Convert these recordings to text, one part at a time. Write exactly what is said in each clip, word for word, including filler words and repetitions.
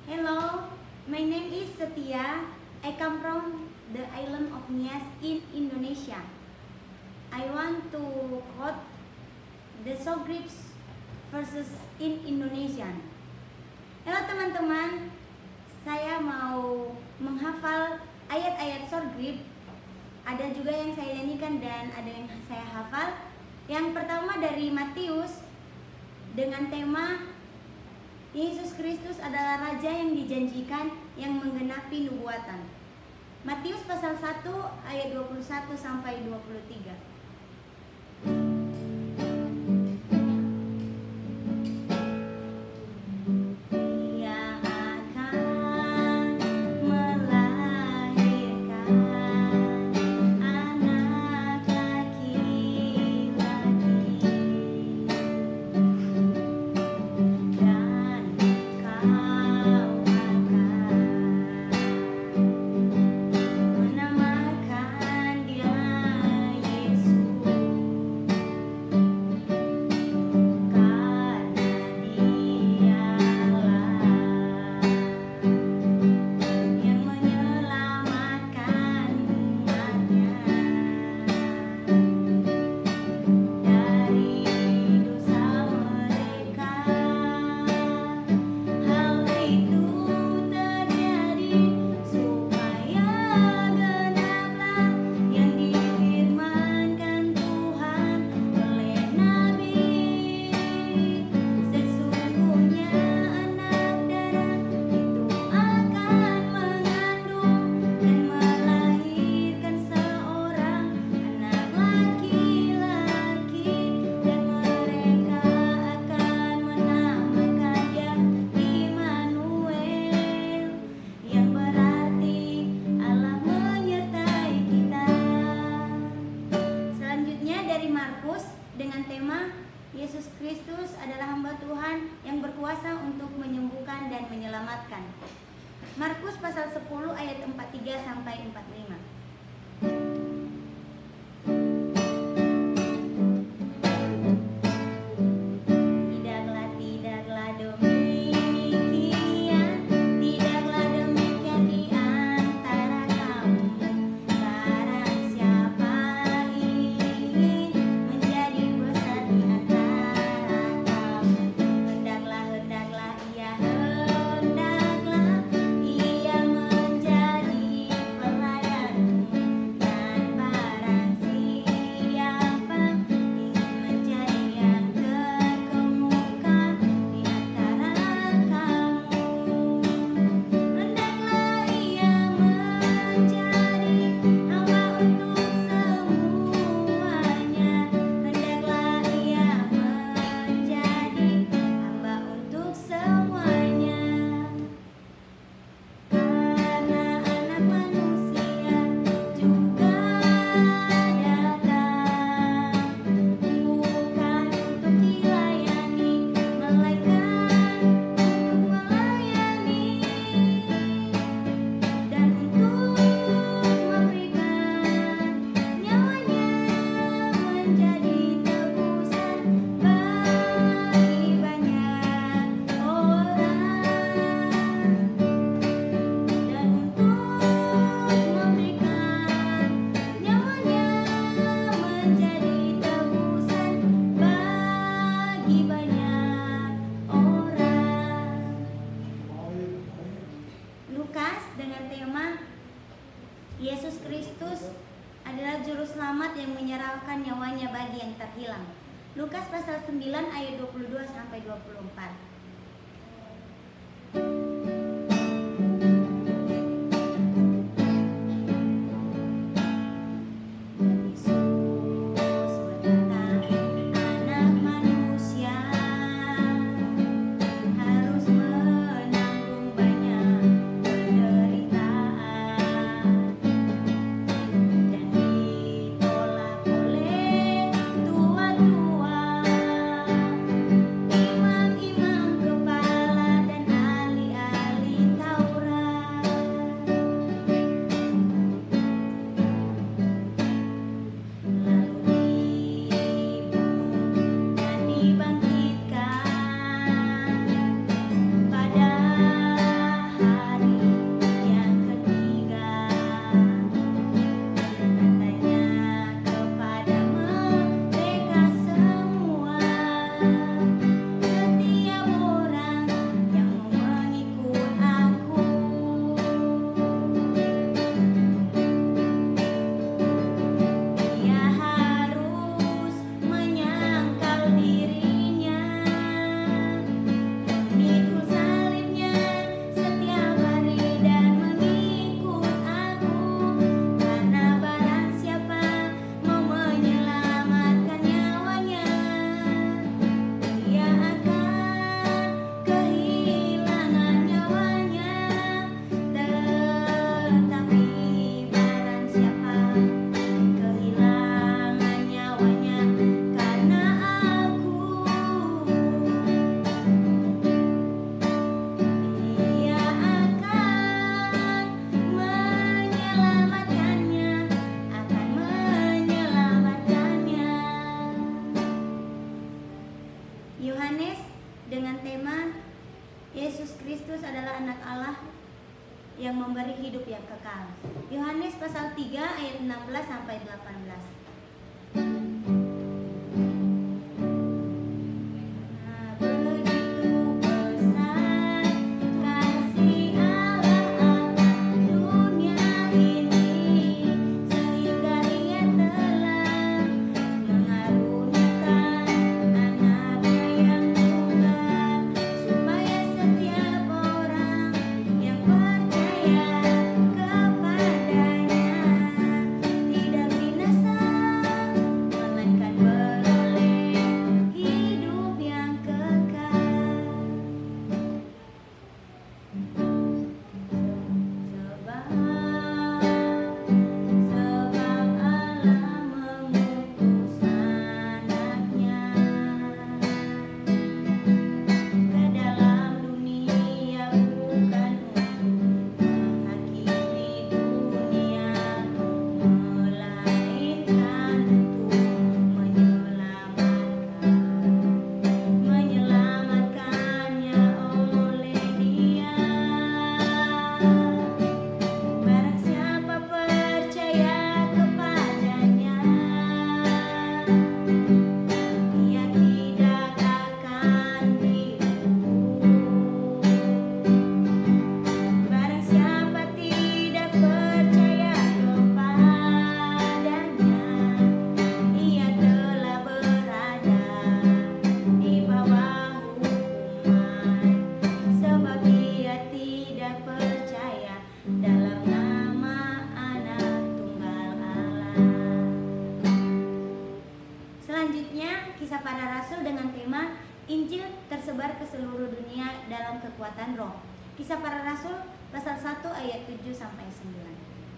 Hello, my name is Setia. I come from the island of Nias in Indonesia. I want to quote the SwordGrip verses in Indonesian. Halo teman-teman, saya mau menghafal ayat-ayat SwordGrip. Ada juga yang saya nyanyikan dan ada yang saya hafal. Yang pertama dari Matius dengan tema Yesus Kristus adalah Raja yang dijanjikan yang menggenapi nubuatan. Matius pasal satu ayat dua puluh satu sampai dua puluh tiga. Dengan tema Yesus Kristus adalah hamba Tuhan yang berkuasa untuk menyembuhkan dan menyelamatkan. Markus pasal sepuluh ayat empat puluh tiga sampai empat puluh lima. Dengan tema Yesus Kristus adalah juru selamat yang menyerahkan nyawanya bagi yang terhilang. Lukas pasal sembilan ayat dua puluh dua sampai dua puluh empat. Imam Yesus Kristus adalah anak Allah yang memberi hidup yang kekal. Yohanes pasal tiga ayat enam belas sampai delapan belas. Kisah Para Rasul dengan tema Injil tersebar ke seluruh dunia dalam kekuatan Roh. Kisah Para Rasul pasal satu ayat tujuh sampai sembilan.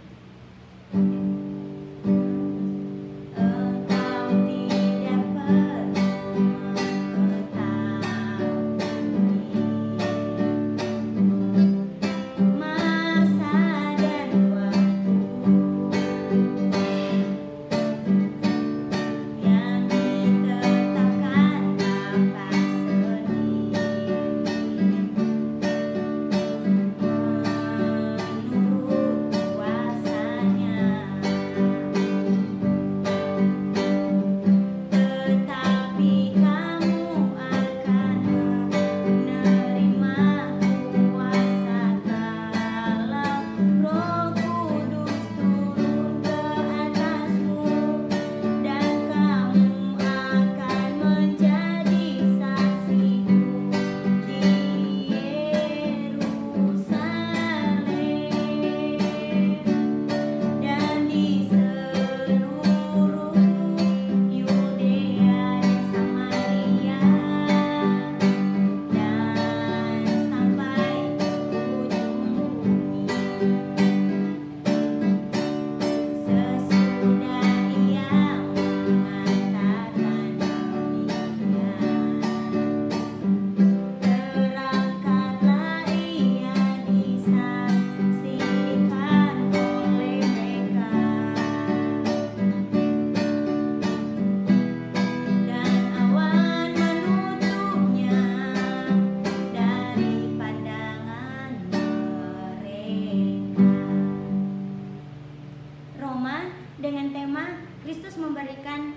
Dengan tema Kristus memberikan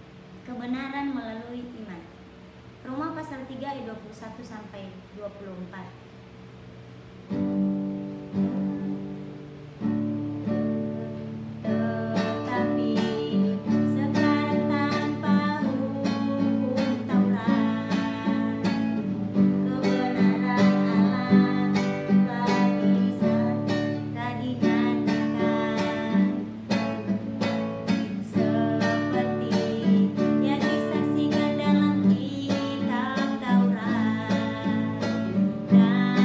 kebenaran melalui iman. Roma pasal tiga ayat dua puluh satu sampai dua puluh empat. Nah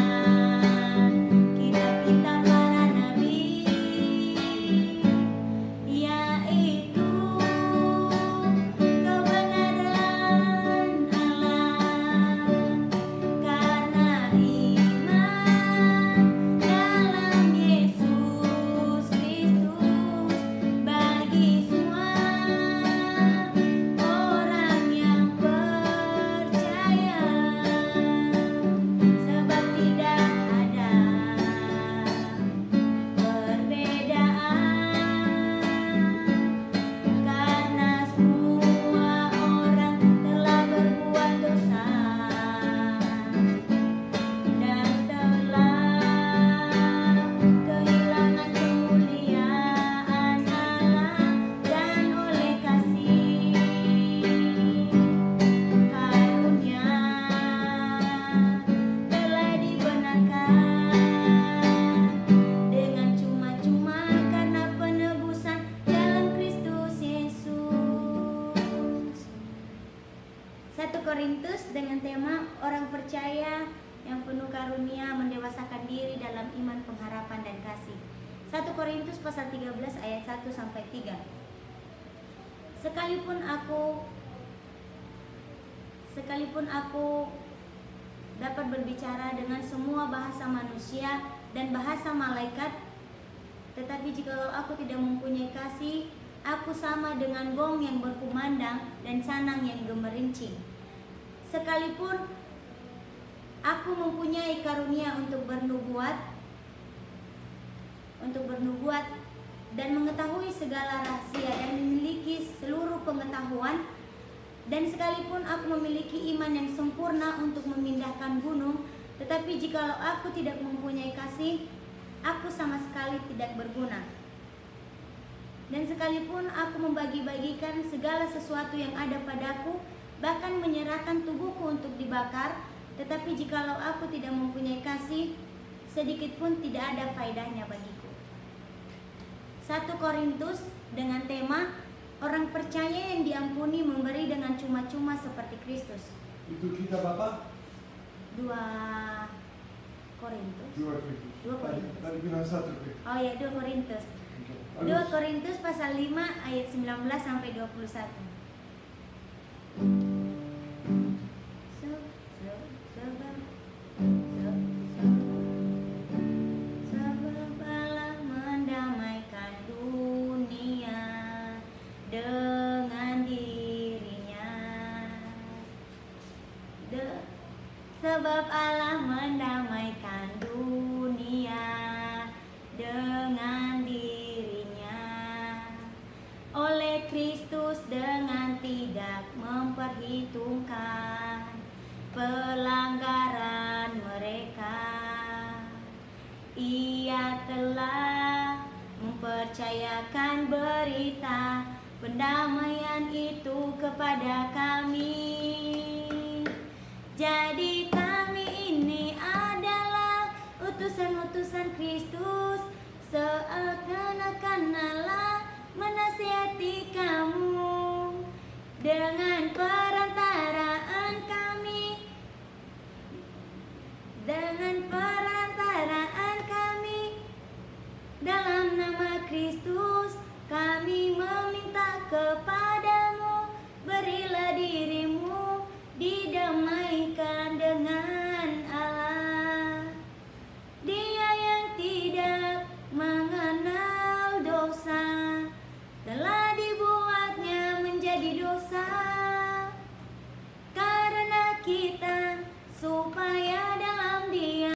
karunia mendewasakan diri dalam iman, pengharapan, dan kasih. satu Korintus pasal tiga belas ayat satu sampai tiga. Sekalipun aku sekalipun aku dapat berbicara dengan semua bahasa manusia dan bahasa malaikat, tetapi jikalau aku tidak mempunyai kasih, aku sama dengan gong yang berkumandang dan sanang yang gemerincing. Sekalipun aku mempunyai karunia untuk bernubuat, untuk bernubuat dan mengetahui segala rahasia dan memiliki seluruh pengetahuan, dan sekalipun aku memiliki iman yang sempurna untuk memindahkan gunung, tetapi jikalau aku tidak mempunyai kasih, aku sama sekali tidak berguna. Dan sekalipun aku membagi-bagikan segala sesuatu yang ada padaku, bahkan menyerahkan tubuhku untuk dibakar, tetapi jikalau aku tidak mempunyai kasih, sedikit pun tidak ada faedahnya bagiku. satu Korintus dengan tema orang percaya yang diampuni memberi dengan cuma-cuma seperti Kristus. Itu kita Bapak? dua Korintus. dua Korintus. dua Korintus. Tadi bilang satu. Oh ya, dua Korintus. Okay. dua Korintus pasal lima ayat sembilan belas sampai dua puluh satu. Sebab Allah mendamaikan dunia dengan dirinya oleh Kristus dengan tidak memperhitungkan pelanggaran mereka. Ia telah mempercayakan berita pendamaian itu kepada kami. Jadi kami ini adalah utusan-utusan Kristus, seakan-akan Allah menasihati kamu dengan perantaraan kami, dengan perantaraan kami dalam nama Kristus kami meminta kepada